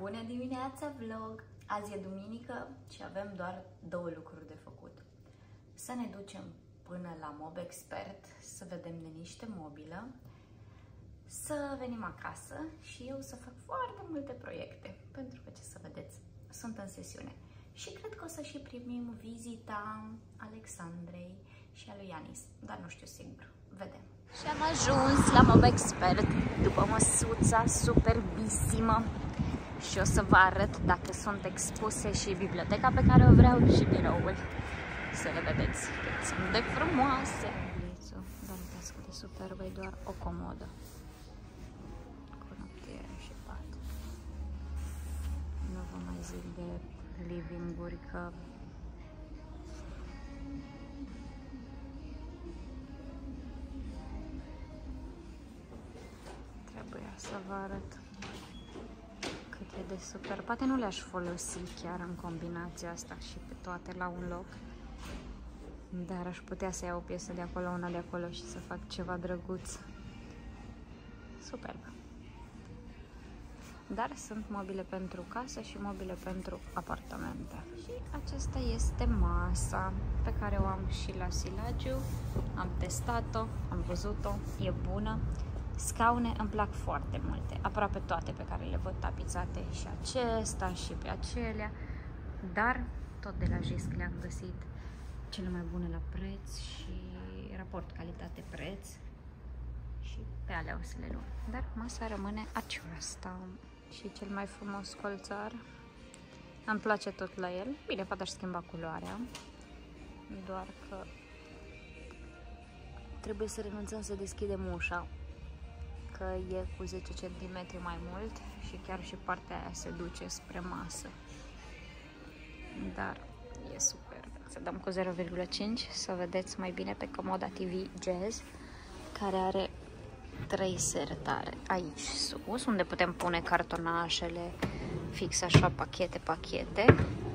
Bună dimineața, vlog! Azi e duminică și avem doar două lucruri de făcut. Să ne ducem până la Mobexpert, să vedem de niște mobilă, să venim acasă și eu să fac foarte multe proiecte, pentru că, ce să vedeți, sunt în sesiune. Și cred că o să și primim vizita Alexandrei și a lui Ianis, dar nu știu sigur. Vedem. Și am ajuns la Mobexpert după măsuța superbisimă și o să vă arăt dacă sunt expuse și biblioteca pe care o vreau și biroul. Să le vedeți cât sunt de frumoase. Dar uitați cât de superbă, e doar o comodă cu noptiere și pat. Nu vă mai zic de living-uri, că trebuia să vă arăt cât e de super. Poate nu le-aș folosi chiar în combinația asta și pe toate la un loc, dar aș putea să iau o piesă de acolo, una de acolo și să fac ceva drăguț. Superb! Dar sunt mobile pentru casă și mobile pentru apartamente. Și acesta este masa pe care o am și la Silagiu. Am testat-o, am văzut-o, e bună. Scaune îmi plac foarte multe, aproape toate pe care le văd tapizate, și acesta și pe acelea, dar tot de la JISC le-am găsit cele mai bune la preț și raport calitate-preț și pe alea o să le luăm. Dar masa rămâne aceasta și cel mai frumos colțar. Îmi place tot la el. Bine, poate aș schimba culoarea, doar că trebuie să renunțăm să deschidem ușa, că e cu 10 cm mai mult și chiar și partea aia se duce spre masă. Dar e super. Să dăm cu 0,5 să vedeți mai bine pe comoda TV Jazz, care are 3 sertare aici sus, unde putem pune cartonașele, fix așa, pachete.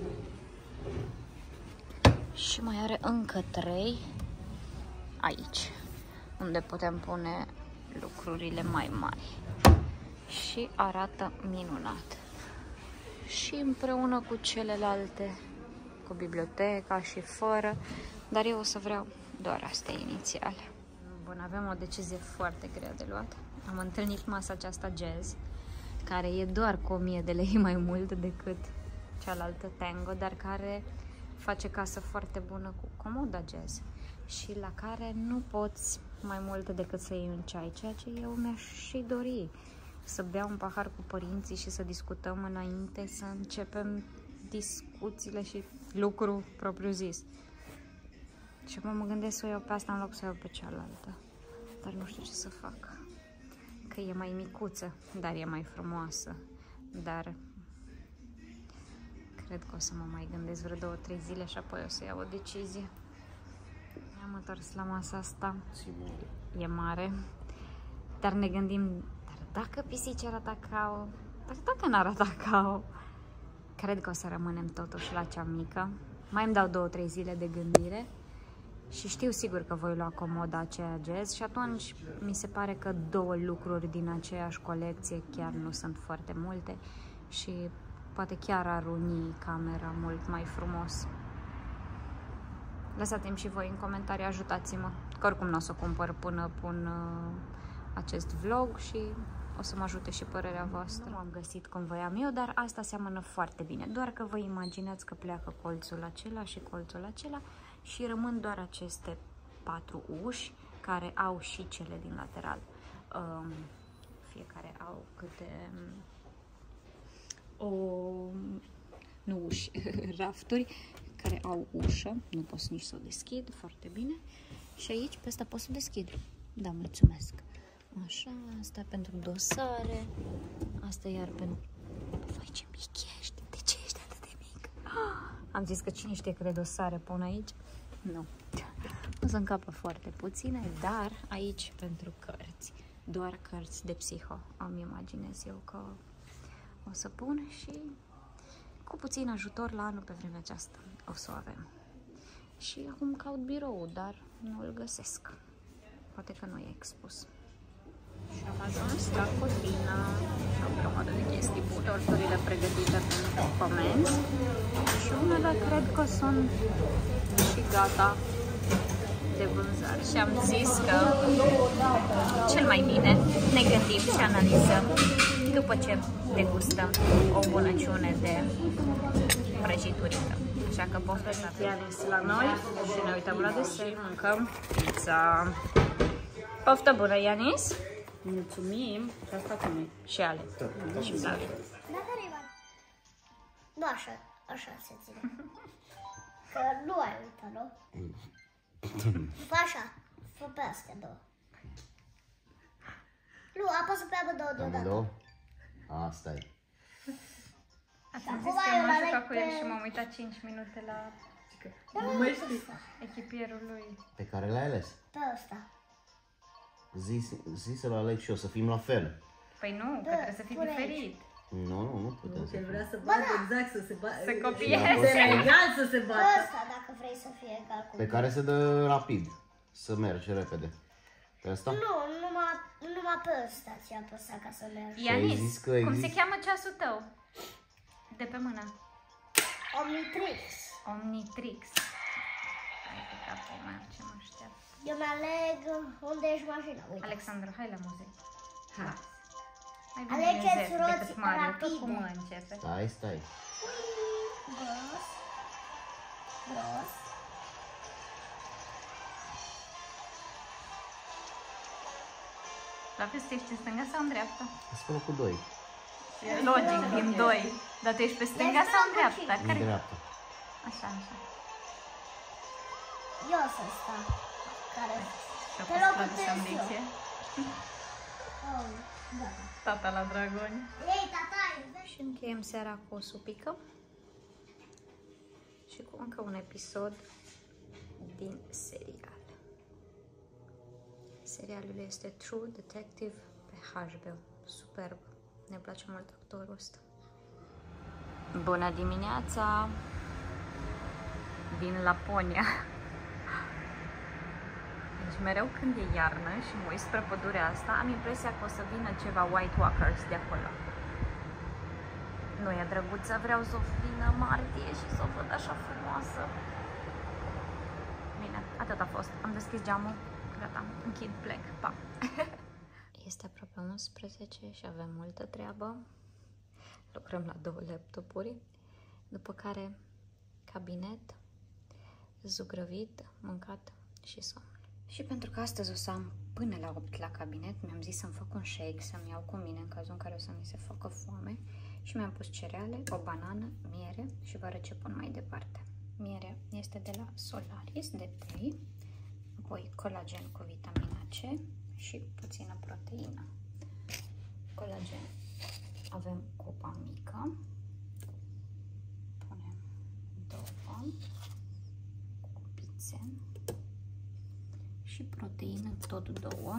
Și mai are încă 3 aici, unde putem pune lucrurile mai mari. Și arată minunat. Și împreună cu celelalte, cu biblioteca și fără, dar eu o să vreau doar astea inițial. Bun, avem o decizie foarte grea de luat. Am întâlnit masa aceasta Jazz, care e doar cu 1000 de lei mai mult decât cealaltă Tango, dar care face casă foarte bună cu comoda Jazz și la care nu poți mai mult decât să iei un ceai, ceea ce eu mi-aș și dori. Să beau un pahar cu părinții și să discutăm înainte să începem discuțiile și lucru propriu-zis. Și acum mă gândesc să o iau pe asta în loc să o iau pe cealaltă. Dar nu știu ce să fac. Că e mai micuță, dar e mai frumoasă. Dar cred că o să mă mai gândesc vreo 2-3 zile și apoi o să iau o decizie. Am întors la masa asta. E mare. Dar ne gândim, dar dacă pisici arată ca o, dar dacă n-ar arăta ca o, cred că o să rămânem totuși la cea mică. Mai îmi dau 2-3 zile de gândire și știu sigur că voi lua comoda aceea Jazz și atunci mi se pare că 2 lucruri din aceeași colecție chiar nu sunt foarte multe și poate chiar ar uni camera mult mai frumos. Lăsați-mi și voi în comentarii, ajutați-mă, că oricum nu o să o cumpăr până pun acest vlog și o să mă ajute și părerea voastră. Nu am găsit cum voiam eu, dar asta seamănă foarte bine. Doar că vă imaginați că pleacă colțul acela și colțul acela și rămân doar aceste 4 uși care au și cele din lateral. Fiecare au câte nu uși, rafturi care au ușă. Nu pot nici să o deschid foarte bine. Și aici pe asta pot să deschid. Da, mulțumesc. Așa, asta pentru dosare, asta iar pentru... Vai, ce mic ești! De ce ești atât de mic? Am zis că cine știe câte dosare pun aici? Nu. O să încapă foarte puține, dar aici pentru cărți. Doar cărți de psiho. Îmi imaginez eu că o să pun și cu puțin ajutor la anul pe vremea aceasta o să o avem. Și acum caut birou, dar nu îl găsesc. Poate că nu e expus. Și am ajuns la Codina, o grămadă de chestii bune. torturile pregătite pentru comenzi și unele cred că sunt și gata de vânzare. Și am zis că cel mai bine ne gândim și analizăm după ce degustăm o bunăciune de prăjiturică. Așa că poftă Ianis la noi și ne uităm la desert, mâncăm pizza. Poftă bună, Ianis! Mulțumim și asta cu noi. Și Ale. Și Flavia. Nu așa, așa se ține. Că nu ai uitat, nu? Fă așa, fă pe astea două. Nu, apasă pe amândouă deodată. Amândouă? Asta e. Ați zis că m-am jucat cu el și m-am uitat 5 minute la echipierul lui. Pe care l-ai ales? Pe ăsta. Zi să-l aleg și eu, să fim la fel. Păi nu, că trebuie să fii diferit. Nu putem să El vrea să vadă exact, să se bată. Să copieze. Să egal să se bată. Ăsta, dacă vrei să fie egal cu Pe care se dă rapid, să mergi repede. Pe asta? Nu, numai pe ăsta ți-a apăsat ca să mergi. Ianis, zis că cum se exist- cheamă ceasul tău? De pe mână. Omnitrix. Omnitrix. Hai pe capul meu, ce mă așteaptă. Eu mi-aleg unde ești mașina, uite. Alexandru, hai la muzică. Ha. Mai bine Alegeți Zef roți decât Mario, tot rapide. cum începe. Stai. Gros. Gros. La fel, ești în stânga sau în dreapta? Asta cu 2. Logic, din 2. Dar tu ești pe stânga sau în dreapta? În Care? dreapta. Așa. Eu să stau. Care? Și-a Te pus rog, Claudiu puteți să-mi dicție. Oh, da. Tata la dragoni. Ei, tata, Și încheiem seara cu o supică și cu încă un episod din serial. Serialul este True Detective pe HBO. Superb. Ne place mult actorul ăsta. Bună dimineața! Din Laponia. Deci mereu când e iarnă și mă uit spre pădurea asta, am impresia că o să vină ceva White Walkers de acolo. Nu e drăguță, vreau să o vină martie și să o văd așa frumoasă. Bine, atât a fost. Am deschis geamul, gata, închid, plec, pa! Este aproape 11 și avem multă treabă. Lucrăm la 2 laptopuri, după care cabinet, zugrăvit, mâncat și somn. Și pentru că astăzi o să am până la 8 la cabinet, mi-am zis să-mi fac un shake, să-mi iau cu mine în cazul în care o să mi se facă foame și mi-am pus cereale, o banană, miere și vă arăt ce pun mai departe. Mierea este de la Solaris, de 3, apoi colagen cu vitamina C și puțină proteină. Colagen avem cupa mică, punem 2 cupițe și proteină tot 2.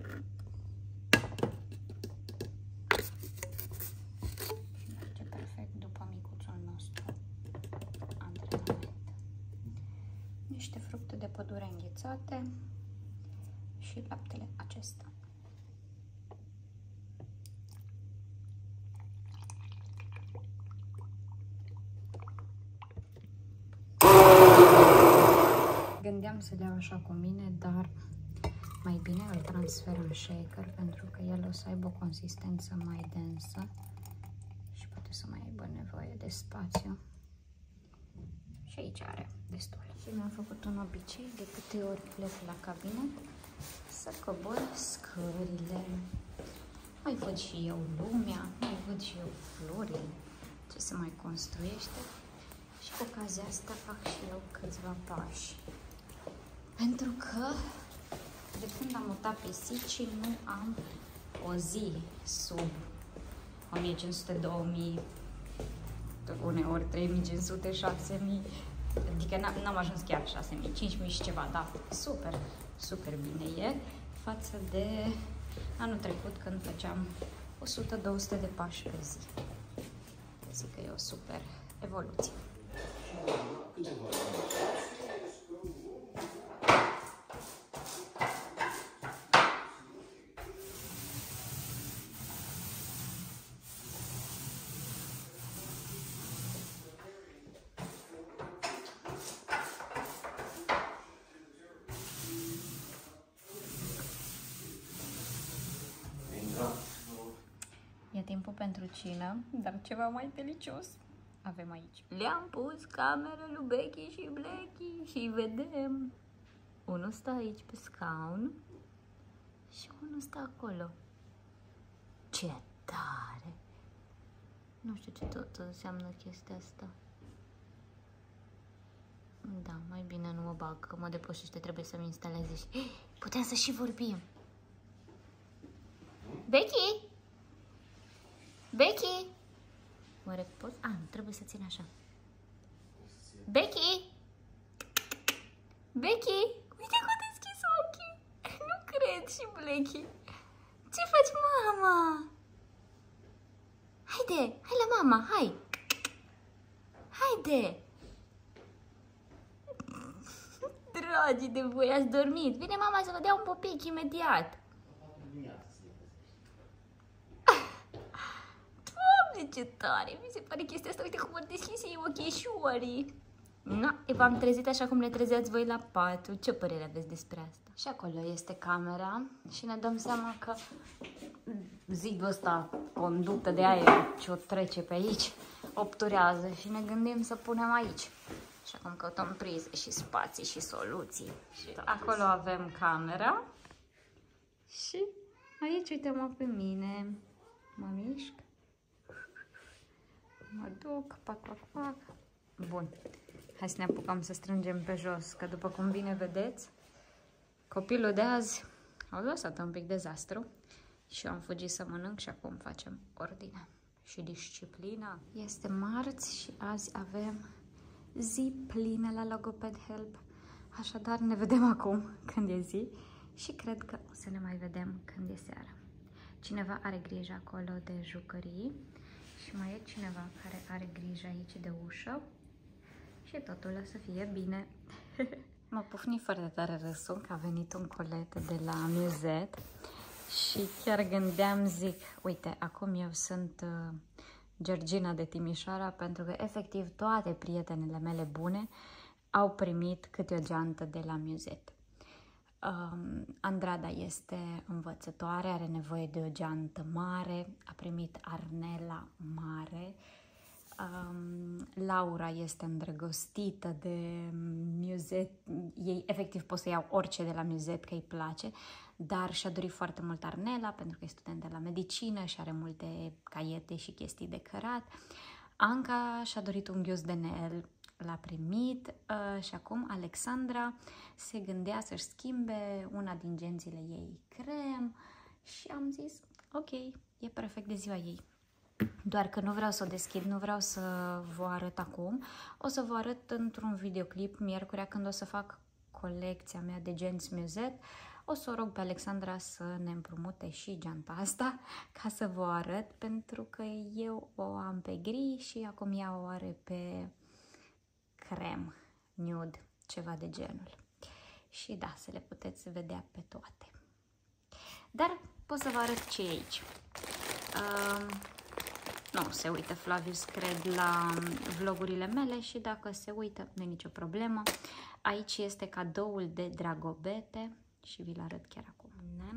Și merge perfect după micuțul nostru antrenament. Niște fructe de pădure înghețate și laptele acesta. Gândeam să le iau așa cu mine, dar mai bine îl transfer în shaker pentru că el o să aibă o consistență mai densă și poate să mai aibă nevoie de spațiu. Și aici are destul. Și mi-am făcut un obicei de câte ori plec la cabinet să cobor scările. Mai văd și eu lumea, mai văd și eu florile, ce se mai construiește. Și cu ocazia asta fac și eu câțiva pași. Pentru că de când am mutat pisicii nu am o zi sub 1500-2000, uneori 3500, 6000, adică n-am ajuns chiar 6000, 5000 și ceva, dar super bine e față de anul trecut când făceam 100-200 de pași pe zi. Zic că e o super evoluție. E timpul pentru cină, dar ceva mai delicios avem aici. Le-am pus camera lui Becky și Blacky și vedem. Unul stă aici pe scaun și unul stă acolo. Ce tare! Nu știu ce tot înseamnă chestia asta. Da, mai bine nu mă bag, că mă depășește, trebuie să-mi instaleze și... Putem să și vorbim. Becky? Becky? Oare poți? Nu trebuie să țin așa. Becky? Becky? Uite cum a deschis ochii. Nu cred și Blacky. Ce faci, mama? Haide, hai la mama, hai. Haide. Dragii de voi, ați dormit. Vine mama să vă dea un popic imediat. Doamne, ce tare! Mi se pare chestia asta. Uite cum ar deschis ei ochișorii. V-am trezit așa cum le trezeați voi la patru. Ce părere aveți despre asta? Și acolo este camera și ne dăm seama că zidul ăsta, conductă de aer ce o trece pe aici, obturează și ne gândim să punem aici. Și acum căutăm prize și spații și soluții. Și acolo avem camera și aici uite-mă pe mine. Mă mișc. Mă duc, pac, pac, pac. Bun. Hai să ne apucăm să strângem pe jos, că după cum bine vedeți, copilul de azi a lăsat un pic dezastru și eu am fugit să mănânc și acum facem ordine și disciplina. Este marți și azi avem zi plină la Logoped Help, așadar ne vedem acum când e zi și cred că o să ne mai vedem când e seara. Cineva are grijă acolo de jucării și mai e cineva care are grijă aici de ușă și totul o să fie bine. M-a pufnit foarte tare râsul că a venit un colet de la Musette și chiar gândeam, zic, uite, acum eu sunt Georgina de Timișoara, pentru că efectiv toate prietenele mele bune au primit câte o geantă de la Musette. Andrada este învățătoare, are nevoie de o geantă mare, a primit arnela mare. Laura este îndrăgostită de Musette, ei efectiv pot să iau orice de la Musette că îi place, dar și-a dorit foarte mult arnela pentru că e studentă la medicină și are multe caiete și chestii de cărat. Anca și-a dorit un ghiuz de nail, l-a primit și acum Alexandra se gândea să-și schimbe una din gențile ei crem și am zis ok, e perfect de ziua ei. Doar că nu vreau să o deschid, nu vreau să vă arăt acum. O să vă arăt într-un videoclip miercurea când o să fac colecția mea de genți Musette. O să o rog pe Alexandra să ne împrumute și geanta asta ca să vă arăt, pentru că eu o am pe gri și acum ea o are pe crem, nude, ceva de genul. Și da, să le puteți vedea pe toate. Dar pot să vă arăt ce e aici. Nu se uită Flavius, cred, la vlogurile mele și dacă se uită, nu e nicio problemă. Aici este cadoul de dragobete și vi-l arăt chiar acum.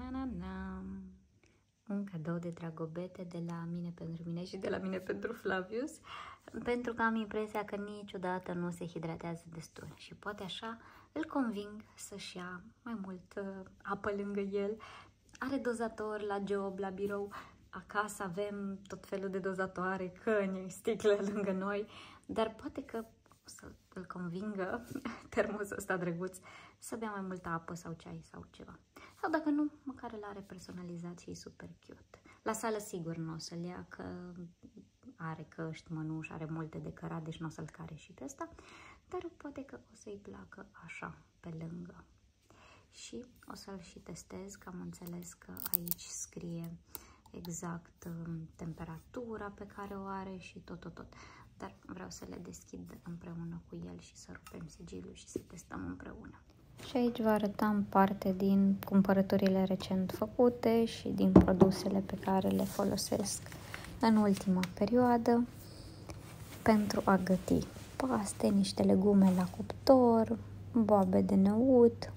Un cadou de dragobete de la mine pentru mine și de la mine pentru Flavius, pentru că am impresia că niciodată nu se hidratează destul și poate așa îl conving să-și ia mai mult apă lângă el. Are dozator la job, la birou. Acasă avem tot felul de dozatoare, căni, sticle lângă noi, dar poate că o să îl convingă termosul ăsta drăguț să bea mai multă apă sau ceai sau ceva. Sau dacă nu, măcar îl are personalizat și e super cute. La sală sigur nu o să-l ia, că are căști, mănuși, are multe de cărat, deci nu o să-l care și pe ăsta, dar poate că o să-i placă așa, pe lângă. Și o să-l și testez, că am înțeles că aici scrie exact temperatura pe care o are și tot. Dar vreau să le deschid împreună cu el și să rupem sigilul și să testăm împreună. Și aici vă arătam parte din cumpărăturile recent făcute și din produsele pe care le folosesc în ultima perioadă pentru a găti paste, niște legume la cuptor, boabe de năut,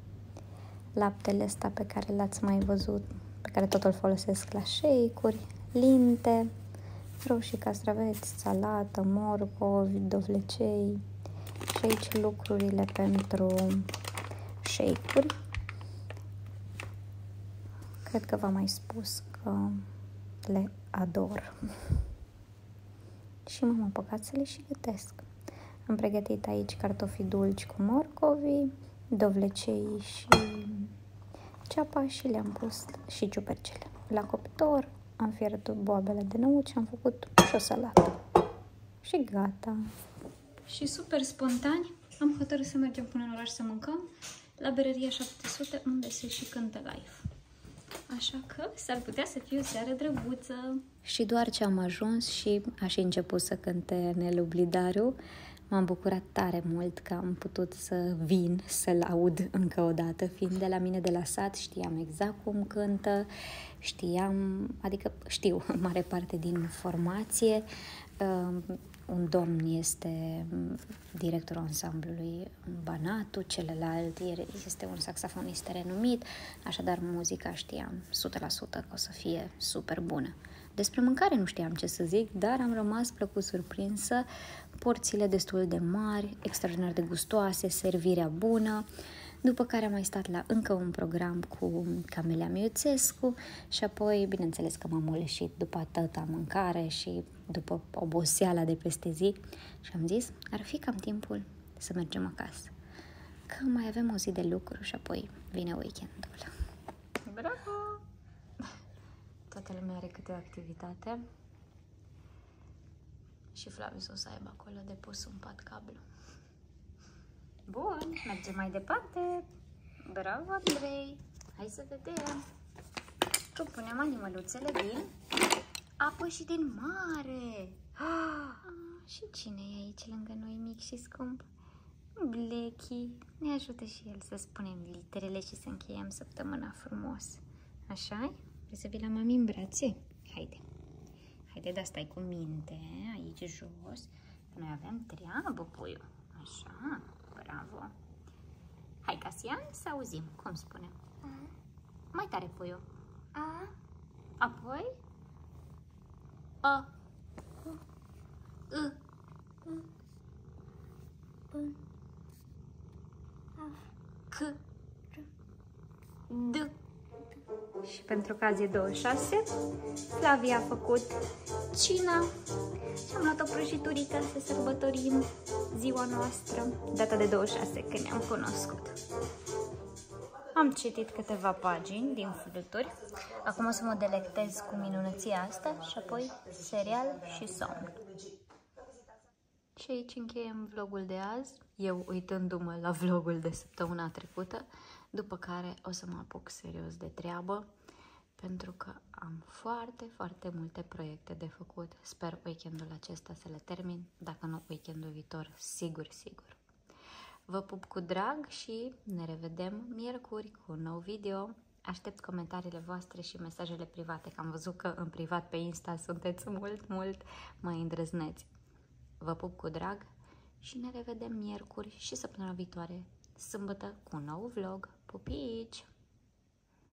laptele ăsta pe care l-ați mai văzut, pe care tot îl folosesc la shake-uri, linte, roșii, castraveți, salată, morcovi, dovlecei și aici lucrurile pentru shake-uri. Cred că v-am mai spus că le ador și m-am apucat să le și gătesc. Am pregătit aici cartofii dulci cu morcovi, dovlecei și ceapa și le-am pus și ciupercele. La cuptor am fiert boabele de năuci și am făcut și o salată. Și gata. Și super spontan am hotărât să mergem până în oraș să mâncăm la Berăria 700, unde se și cântă live. Așa că s-ar putea să fie o seară drăguță. Și doar ce am ajuns și a și început să cânte Nelu Blidaru, m-am bucurat tare mult că am putut să vin să-l aud încă o dată. Fiind de la mine de la sat, știam exact cum cântă, știu mare parte din formație. Un domn este directorul ansamblului Banatu, celălalt este un saxofonist renumit, așadar muzica știam 100% că o să fie super bună. Despre mâncare nu știam ce să zic, dar am rămas plăcut surprinsă, porțiile destul de mari, extraordinar de gustoase, servirea bună, după care am mai stat la încă un program cu Camelia Miuțescu și apoi, bineînțeles că m-am moleșit după atâta mâncare și după oboseala de peste zi și am zis, ar fi cam timpul să mergem acasă, că mai avem o zi de lucru și apoi vine weekendul. Bravo! Toată lumea are câte o activitate și Flavius o să aibă acolo de pus un pat cablu. Bun, mergem mai departe. Bravo, Andrei! Hai să vedem. Punem animăluțele din apă și din mare. Și cine e aici lângă noi, mic și scump? Blechi. Ne ajută și el să spunem literele și să încheiem săptămâna frumos. Așa-i? Vrei să vii la mami în brațe? Haide. Haide, dar stai cu minte aici jos. Noi avem treabă, puiu. Așa, bravo. Hai, Casian, să auzim. Cum spune? Mai tare, puiu. Apoi? C. D. Și pentru că azi e 26, Flavia a făcut cina și am luat o prăjiturică să sărbătorim ziua noastră, data de 26, când ne-am cunoscut. Am citit câteva pagini din fluturi, acum o să mă delectez cu minunăția asta și apoi serial și somn. Și aici încheiem vlogul de azi, eu uitându-mă la vlogul de săptămâna trecută, după care o să mă apuc serios de treabă, pentru că am foarte, foarte multe proiecte de făcut. Sper weekendul acesta să le termin, dacă nu weekendul viitor, sigur, sigur. Vă pup cu drag și ne revedem miercuri cu un nou video. Aștept comentariile voastre și mesajele private, că am văzut că în privat pe Insta sunteți mult mai îndrăzneți. Vă pup cu drag și ne revedem miercuri și săptămâna viitoare, sâmbătă, cu un nou vlog. Pupici!